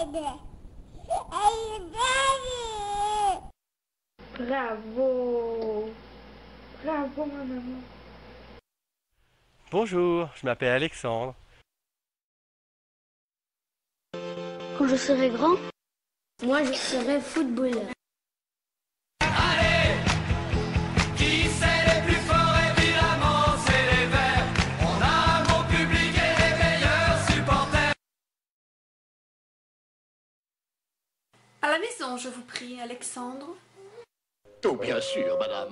Bravo. Bravo, ma maman. Bonjour, je m'appelle Alexandre. Quand je serai grand, moi je serai footballeur. Allez, qui c'est les plus forts? Évidemment, c'est les Verts. On a un bon public et les meilleurs supporters. À la maison, je vous prie, Alexandre. Oh, bien sûr, madame.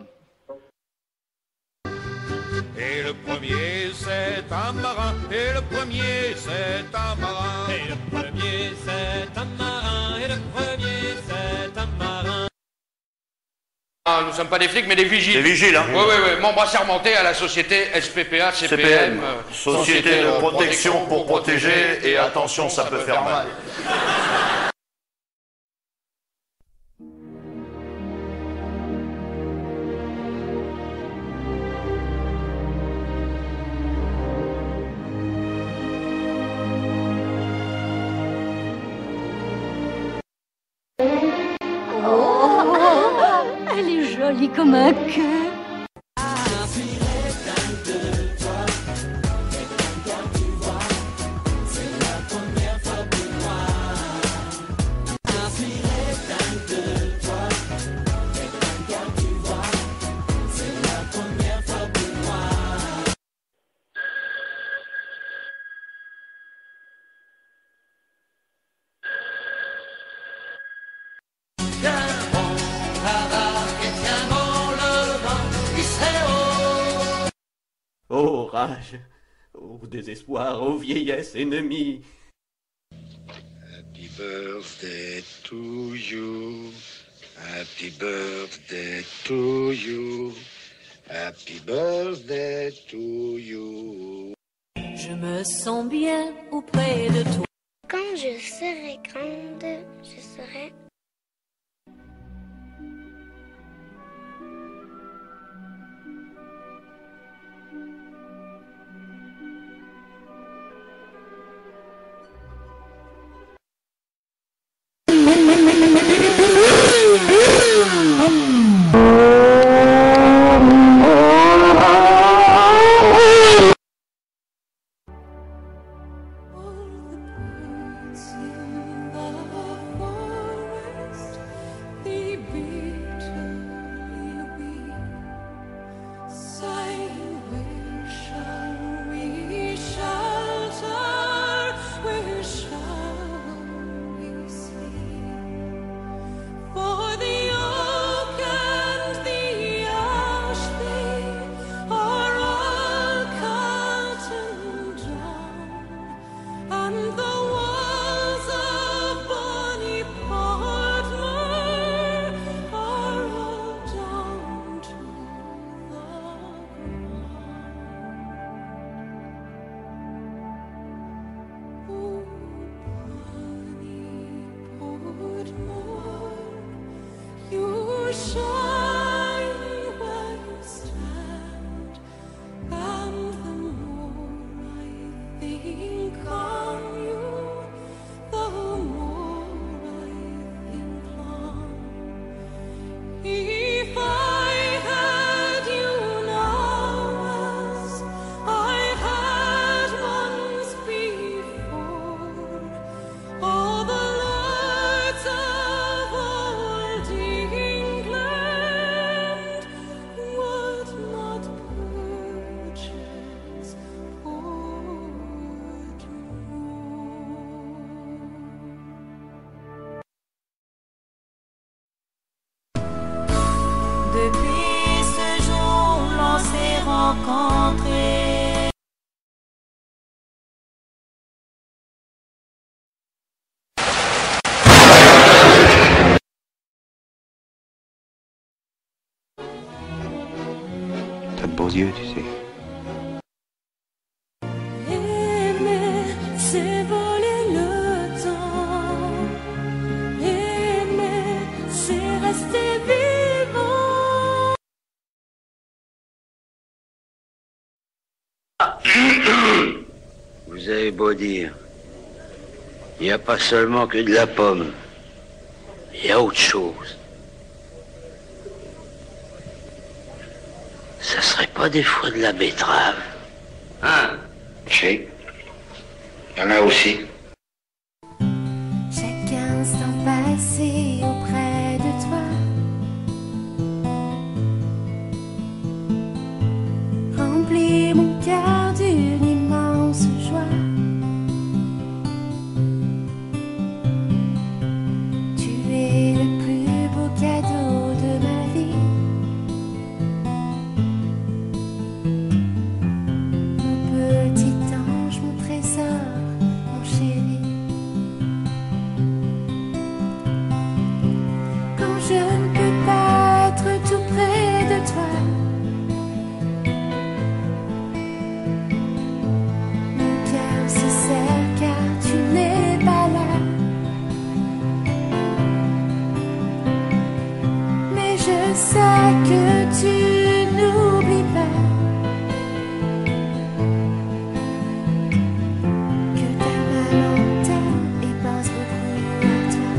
Et le premier c'est un marin, et le premier c'est un marin, Et le premier, c'est un marin. Et le premier, c'est un marin. Ah, nous sommes pas des flics, mais des vigiles. Des vigiles, hein. Oui, membre assermenté à la société SPPA, CPM. Société de protection pour protéger, et attention, ça peut faire mal. Elle est jolie comme un cœur. Ô rage, ô désespoir, ô vieillesse ennemie. Happy birthday to you. Happy birthday to you. Happy birthday to you. Je me sens bien auprès de toi. Quand je serai grande, je serai... Depuis ce jour, l'on s'est rencontrés. T'as de beaux yeux, tu sais. Aimer, c'est voler le temps. Aimer, c'est rester vivant. Vous avez beau dire, Il n'y a pas seulement que de la pomme. Il y a autre chose. Ça serait pas des fois de la betterave? Hein? Si. Il y en a aussi. Chaque instant passé auprès de toi remplit mon cœur d'une immense joie. Tu es le plus beau cadeau de ma vie. Mon petit ange, mon trésor, mon chéri. Quand je ne peux pas être tout près de toi, mon cœur se serre car tu n'es pas là. Mais je sais que tu n'oublies pas que ta maman t'aime et pense beaucoup à toi.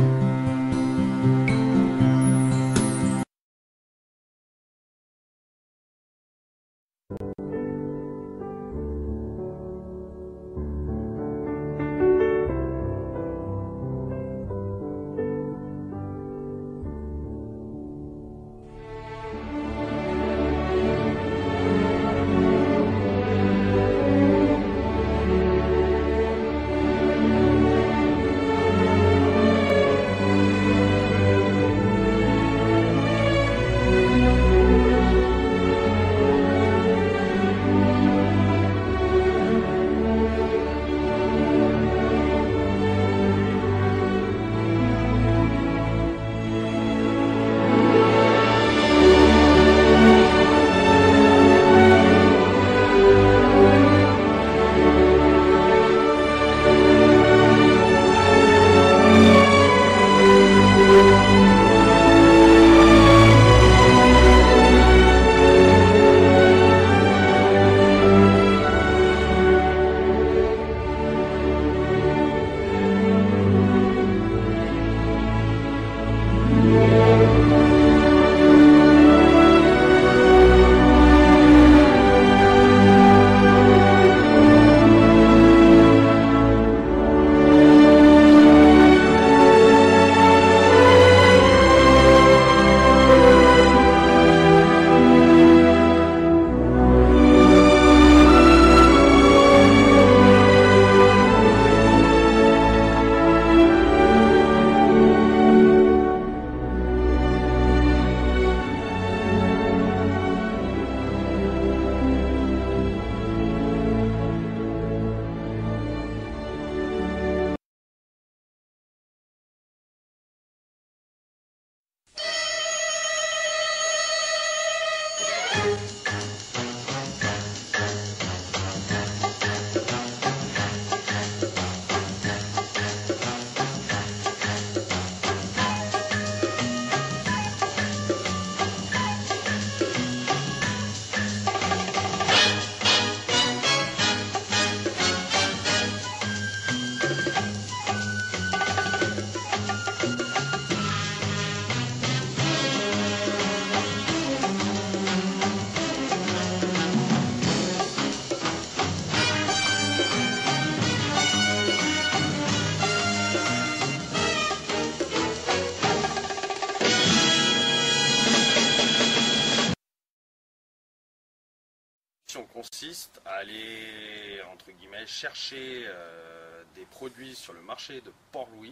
Consiste à aller, entre guillemets, chercher des produits sur le marché de Port-Louis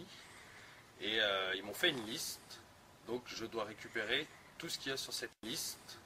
et ils m'ont fait une liste, donc je dois récupérer tout ce qu'il y a sur cette liste.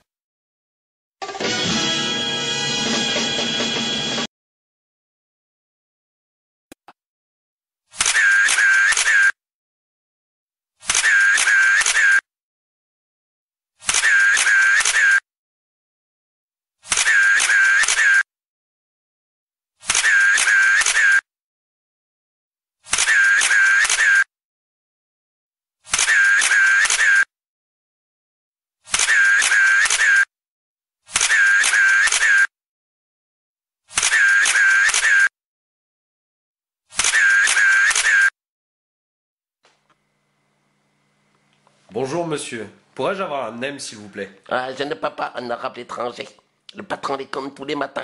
Bonjour monsieur, pourrais-je avoir un nem s'il vous plaît? Je ne peux pas en arabe étranger. Le patron les compte tous les matins.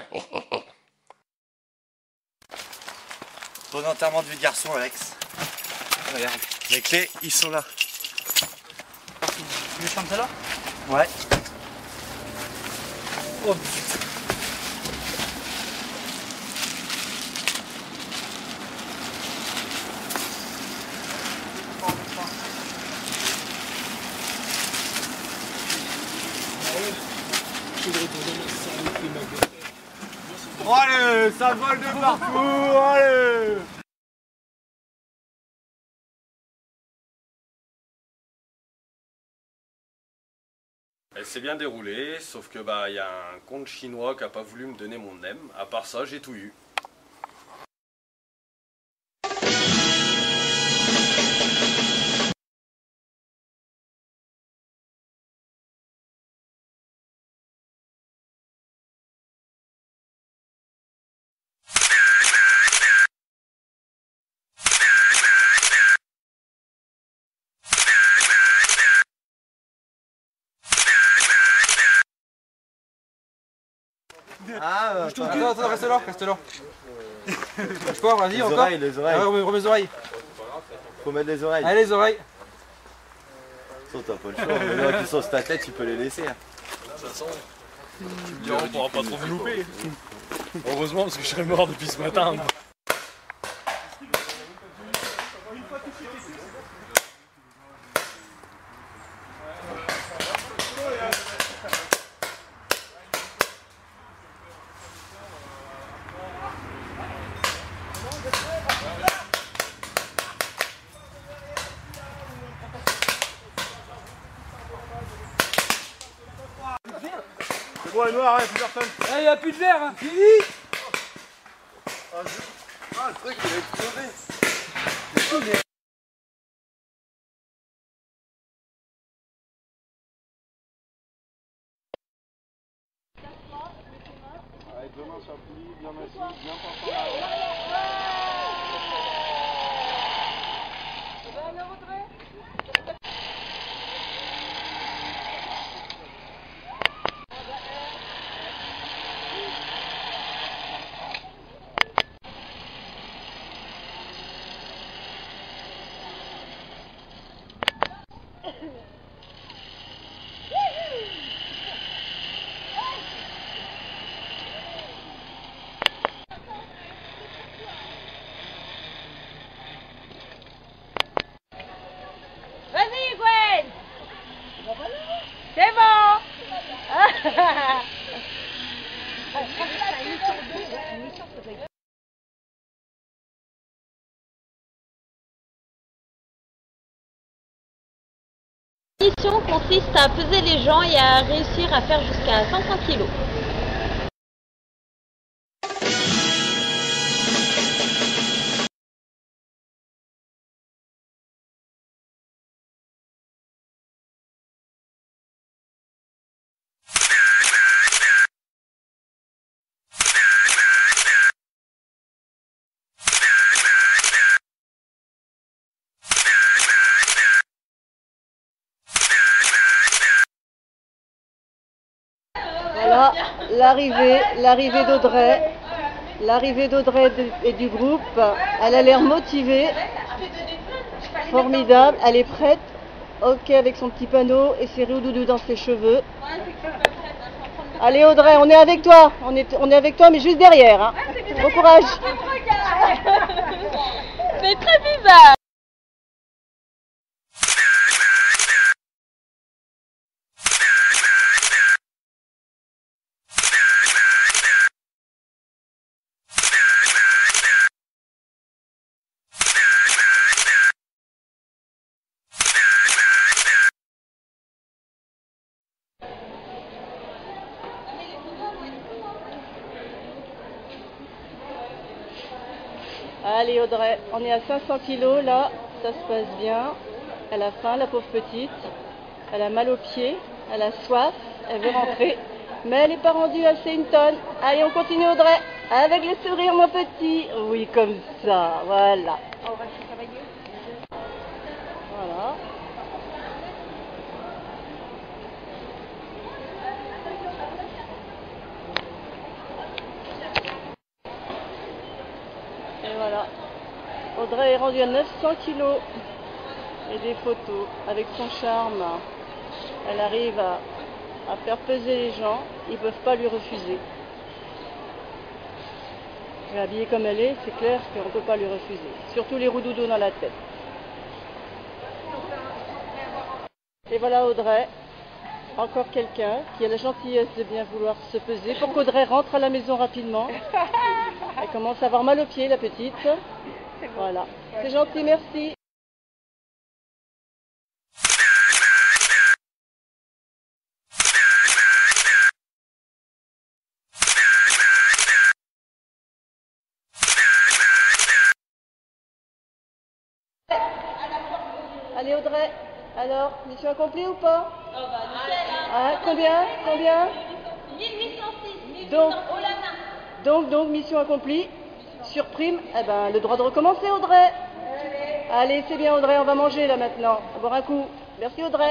Bon enterrement de vie de garçon, Alex. Regarde, les clés, ils sont là. Tu veux prendre celle-là? Ouais. Oh putain. Allez, ça vole de partout, allez! Elle s'est bien déroulée, sauf que bah y a un compte chinois qui a pas voulu me donner mon nem. À part ça, j'ai tout eu. Attends, reste là, reste là. Bouge pas, vas-y, encore. Oreilles, les oreilles. Remets les oreilles. Faut mettre les oreilles. Allez, les oreilles. T'as pas le choix, les oreilles qui sont sur ta tête, tu peux les laisser. De toute façon, on pourra pas trop me louper. Heureusement, parce que je serais mort depuis ce matin. C'est bon, elle est noire, il n'y a plus personne. Il n'y a plus de verre, hein. Fini. Le truc, il est explosé. Allez, demain sur la poulie, bien assis, bien portant la Vas-y, Gwen! C'est bon! La mission consiste à peser les gens et à réussir à faire jusqu'à 500 kg. Voilà, l'arrivée d'Audrey. L'arrivée d'Audrey et du groupe. Elle a l'air motivée. Formidable, elle est prête. Ok, avec son petit panneau et ses rioudoudous dans ses cheveux. Allez Audrey, on est avec toi. On est avec toi, mais juste derrière. Hein. Bon courage. C'est très bizarre. Allez Audrey, on est à 500 kg là, ça se passe bien. Elle a faim, la pauvre petite. Elle a mal aux pieds, elle a soif, elle veut rentrer. Mais elle n'est pas rendue assez une tonne. Allez, on continue Audrey, avec le sourire mon petit. Oui, comme ça, voilà. Voilà. Audrey est rendue à 900 kilos. Et des photos avec son charme. Elle arrive à faire peser les gens. Ils ne peuvent pas lui refuser. Et habillée comme elle est, c'est clair qu'on ne peut pas lui refuser. Surtout les roudoudous dans la tête. Et voilà Audrey. Encore quelqu'un qui a la gentillesse de bien vouloir se peser pour qu'Audrey rentre à la maison rapidement. Elle commence à avoir mal aux pieds, la petite. Voilà. C'est gentil, merci. Allez Audrey, alors, mission accomplie ou pas? Ah, combien? 1806, Donc, mission accomplie. Sur prime, eh ben, le droit de recommencer Audrey. Allez, c'est bien Audrey, on va manger là maintenant. On va boire un coup. Merci Audrey.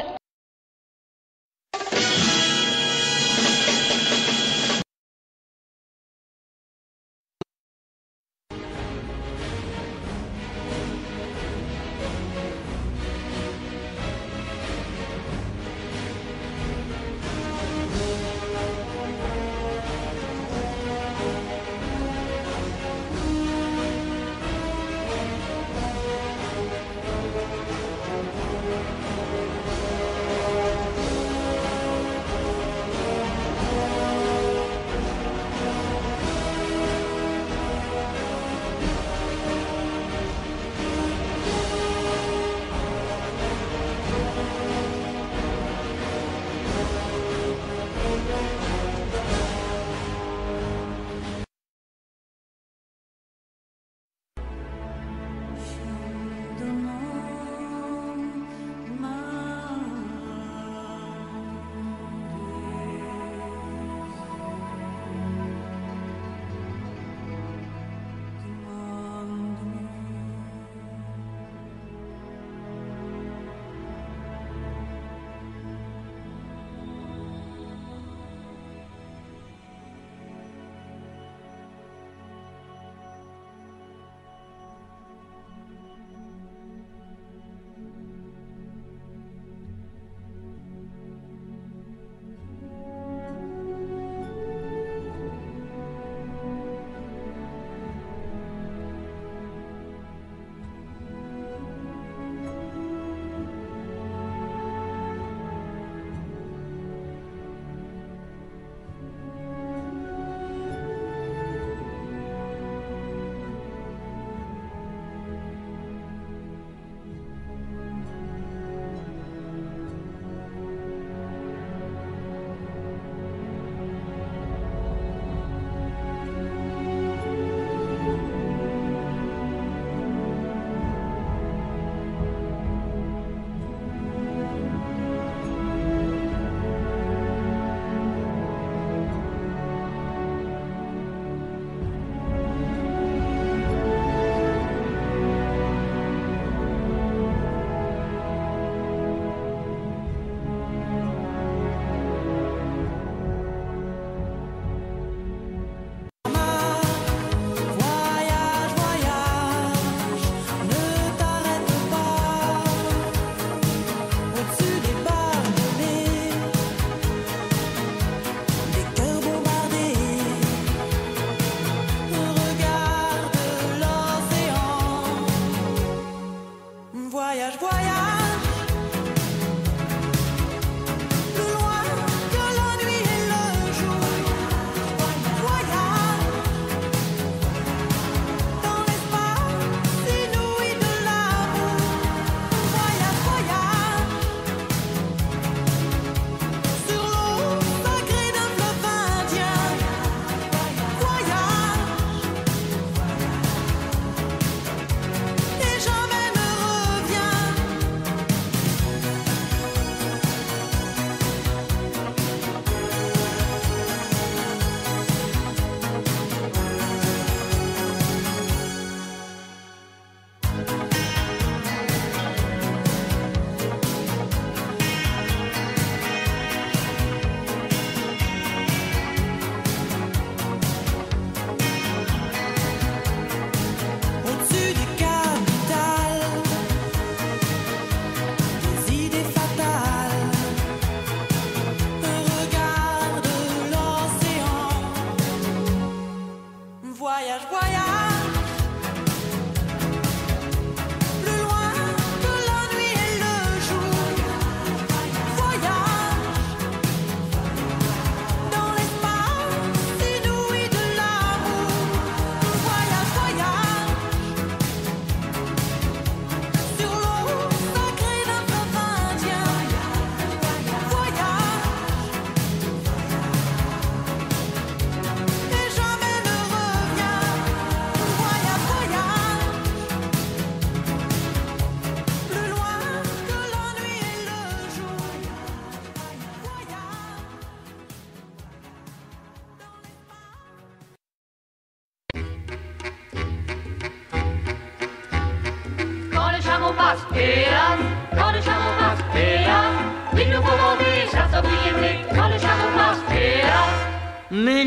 Mais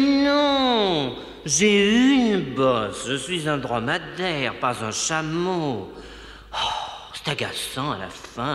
non, j'ai une bosse. Je suis un dromadaire, pas un chameau. Oh, c'est agaçant à la fin.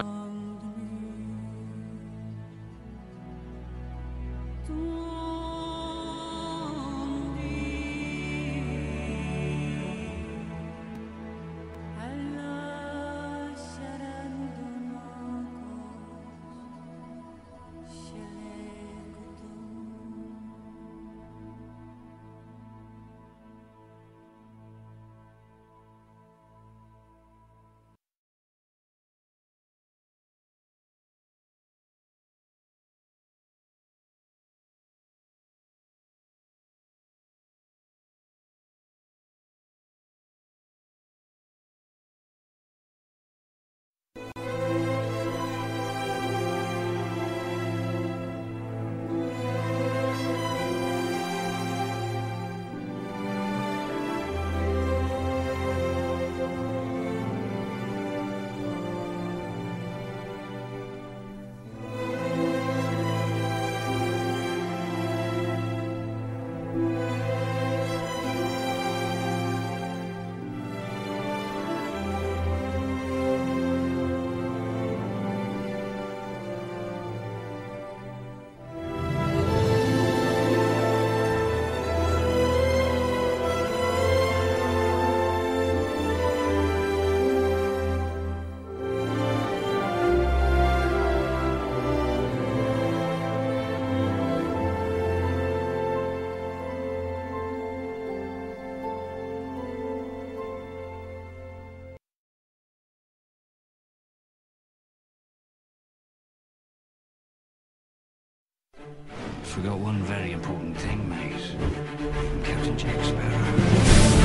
Forgot one very important thing, mate. From Captain Jack Sparrow.